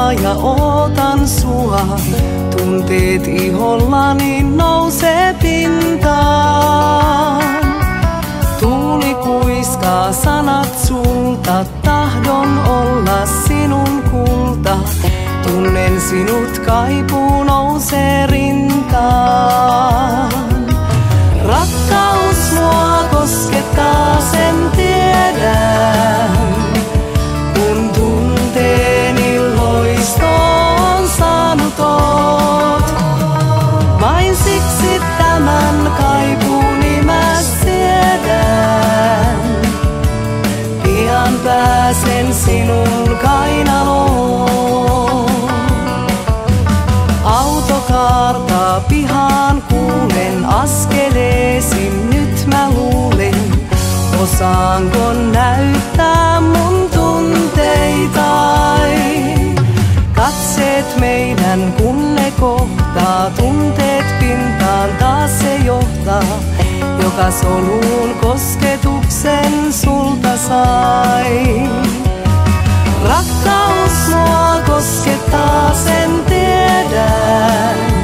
aikaa ja ootan sua. Tunteet ihollani nousee pintaan. Tuuli kuiskaa sanat sulta, tahdon olla sinun kulta. Tunnen sinut, kaipuu nousee rintaan. Rakkaus mua koskettaa, sen tiedän. Kun tunteeni loistoon saanut oot. Vain siksi tämän kaipuuni mä siedän. Pian pääsen sinun kainaloon. Auto kaartaa pihaan, kuulen askeleesi, nyt mä luulen. Osaanko näyttää mun tunteitai? Katseet meidän kun ne kohtaa, tunteet pintaan taas se johtaa. Joka soluun kosketuksen sulta sai. Rakkaus mua koskettaa, sen tiedän.